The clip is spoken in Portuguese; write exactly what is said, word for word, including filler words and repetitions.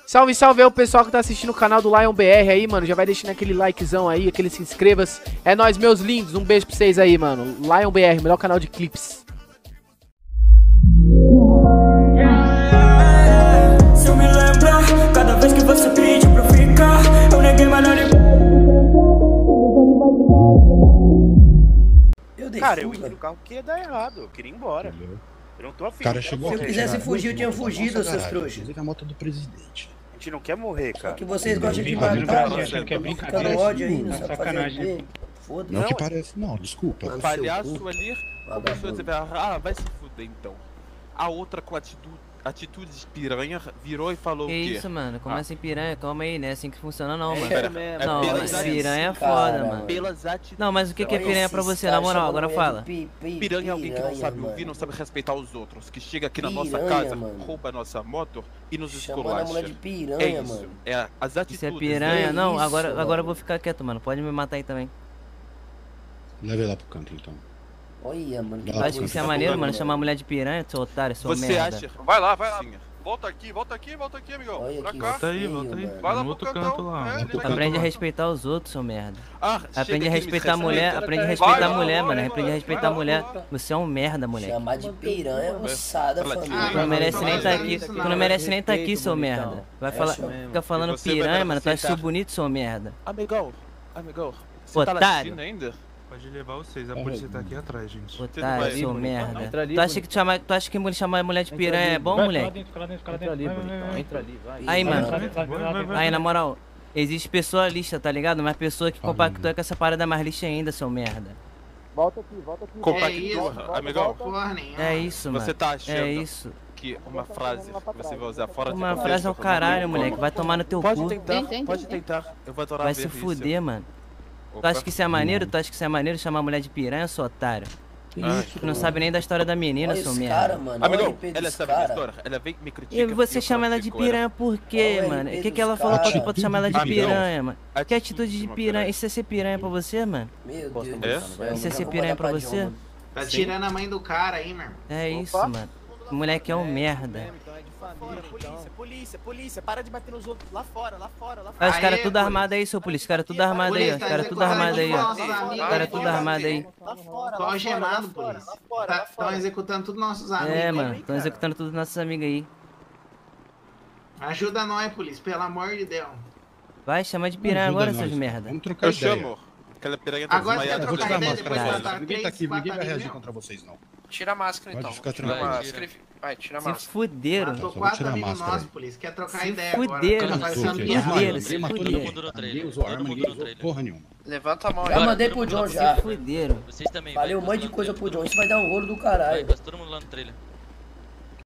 Salve, salve aí o pessoal que tá assistindo o canal do Lion B R aí, mano. Já vai deixando aquele likezão aí, aquele se inscreva-se. É nóis, meus lindos. Um beijo pra vocês aí, mano. Lion B R, melhor canal de clipes. Se eu me lembrar, cada vez que você pede pra ficar, eu neguei, mas não neguei. Cara, eu ia no carro porque ia dar errado. Eu queria ir embora. Eu não tô afim. Cara, chegou Se eu quisesse fugir, eu tinha fugido, seus trouxas. Inclusive a moto do presidente. A gente não quer morrer, cara. Só que vocês gostam de Brasil, matar, Brasil, mano. que é Ficando brincadeira. ódio aí, não Tá sabe fazer o sacanagem. quê? Foda-se. Não, Não, que parece, não, desculpa. Mano, Palhaço seu cu. ali, Vagabundo. começou a dizer, ah, vai se fuder então. A outra com atitude, atitude de piranha virou e falou Que o quê? isso, mano? Começa em piranha, calma aí, né? Assim que funciona não, mano. Pera, mesmo. Não, é mas pelas piranha é Cara, foda, mano. mano. Pelas atitudes. Não, mas o que, que é Olha piranha pra esses você, na caras moral? chamando Agora mulher de fala. pi- pi- Piranha é alguém que não piranha, sabe mano. ouvir, não sabe respeitar os outros, que chega aqui na nossa Piranha, casa, mano. rouba a nossa moto e nos Chamando a mulher de esculacha. piranha, É isso, mano. é as atitudes. Isso é piranha? é Não, isso, agora, agora mano. eu vou ficar quieto, mano. Pode me matar aí também. Leva ele lá pro canto, então. Olha, mano. Tu Tu acha que isso é tá maneiro, mano? mano. Chamar a mulher de piranha, seu otário, seu Você merda. acha? Vai lá, vai lá. Sim. Volta aqui, volta aqui, volta aqui, amigão. Olha Pra que cá. Volta aí, feio, volta aí. mano. Vai lá No pro outro cantão. canto lá, É, no ali outro na- canto. Aprende a respeitar os outros, seu merda. Ah, Aprende chega a aqui, me respeitar a mulher, respeita. aprende a Vai, respeitar a vai, mulher, vai, mano. vai, Aprende a vai, respeitar vai, a mulher. vai. Você é um merda, moleque. Chamar de piranha, moçada, Fala de família. Tu não merece nem estar aqui, Isso tu não, não merece nem estar aqui, respeito, seu bonitão. merda. Vai É falar, isso mesmo. fica falando E você vai piranha, mano. Tu acha isso aceitar. bonito, seu merda? Amigão, amigão, você tá Otário. latindo ainda? Pode levar vocês, a polícia tá aqui atrás, gente. Otário, vai- seu Entra merda. ali, Tu acha que chamar, tu acha que mulher- chamar mulher de piranha é bom, Vai, moleque? Fica lá dentro, fica lá dentro, fica lá Entra ali, dentro. Vai, vai, bonitão. vai. Entra ali, vai. Aí, Vai, mano. Vai, vai, vai, vai, vai. Aí, na moral, existe pessoa lista, tá ligado? Mas pessoa que compactua com essa parada mais lista ainda, seu merda. Compactua, amigão. É isso, mano. Você tá achando É isso. que uma frase que você vai usar fora de Uma contexto frase ao pra caralho, fazer moleque. Vai tomar no teu Pode cu. tentar, pode tentar. Eu vou adorar Vai ver se isso. fuder, mano. Tu Opa. acha que isso é maneiro? Tu acha que isso é maneiro chamar mulher de piranha, seu otário? Ai, Tu não sabe nem da história da menina, Olha seu esse merda. cara, mano. Olha o Amigão, I P ela desse sabe da cara. história. Ela vem me critica. E você eu chama ela de critico ela. piranha por quê, Olha o mano? I P O que que dos ela falou pra tu, pra tu chamar ela de Amigão, piranha, mano? Que atitude atitude de de uma piranha? piranha. Isso é ser piranha pra você, mano? Meu Deus do É? céu. Isso é Já ser vou piranha mandar pra você? John, mano. Tá tirando a mãe do cara aí, meu irmão. É isso, mano. O moleque é um merda. Polícia, polícia, polícia, para de bater nos outros. Lá fora, lá fora, lá fora. Olha os caras Aê, tudo polícia. armado aí, seu polícia. Os caras tudo armado aí, ó. Os caras tudo armado aí, ó. Os caras tudo armado aí. Lá fora, Tô lá algemado, fora, polícia. lá fora, lá Estão fora. executando todos nossos amigos. É, aí. mano. Estão executando todos os nossos amigos aí. Ajuda nós, polícia, pelo amor de Deus. Vai, chama de Não piranha ajuda agora, nós, seus cara. merda. Vamos trocar Eu ideia. chamo. Aquela piranha tá Agora você quer desmaiada. Eu vou trocar tirar a ideia máscara, depois de cara. botar Ninguém tá três, aqui, ninguém quatro vai reagir amigos? contra vocês, não. Tira a máscara Pode então. ficar Tira a tranquilo. máscara. Vai, tira a Se máscara. fuderam. Matou vou quatro tirar a amigos máscara nossos, aí. polícia. Quer trocar Se ideia agora. fuderam, Cara, faz se sambiar. fuderam, Desmaiou, se ninguém matou fuderam. ninguém. Ninguém usou arma, ninguém usou porra nenhuma. Levanta a mão Já aí. mandei pro John já. Se fuderam. Vocês também. Falei um vai, monte de todo coisa mundo pro lá no John. Isso vai dar um rolo do trailer. Vai, caralho. vai todo mundo lá no trailer.